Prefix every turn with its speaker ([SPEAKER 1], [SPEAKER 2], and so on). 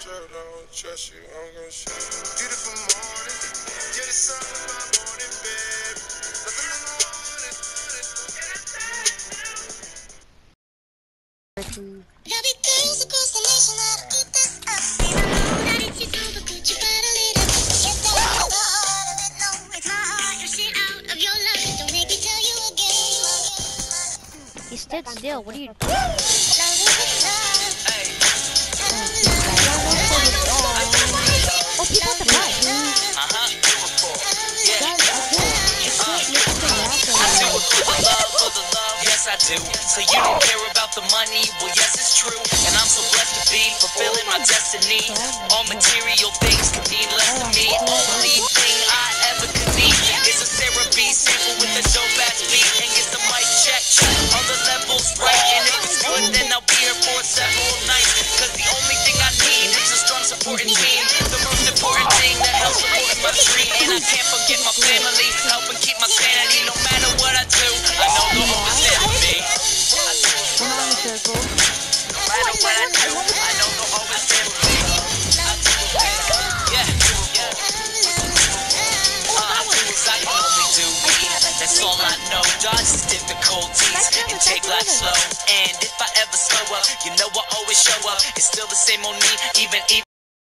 [SPEAKER 1] Trust you, I'm gonna show you. Beautiful morning, get the sun in my morning bed. Nothing in the morning. There'll be girls across the nation that'll eat this up. They don't know that it's your super good, you better lead it. Get down to the heart of it, no, it's my heart. Your shit out of your life, don't make me tell you again.
[SPEAKER 2] He stood still, what are you doing? Oh, people at the bus.
[SPEAKER 3] Yes, I do. So you don't care about the money? Well, yes, it's true. And I'm so blessed to be fulfilling my destiny. All material things could mean less to me. Only thing I ever could need is a Sarah B sample with a dope ass beat. And get the mic check, all the levels right. And if it's good, then I'll be here for several nights. Cause the only thing I need is a strong supporting team. The most important thing that helps support my dream. And I can't forget my family, helping keep my sanity. No matter what I do, I know they'll always stand with me. No matter what I do, I know they'll always stand with me. Yeah. I do as I can only do me. That's all I know. Dodge the difficulties and take life slow. And if I ever slow up, you know I always show up. It's still the same old me, even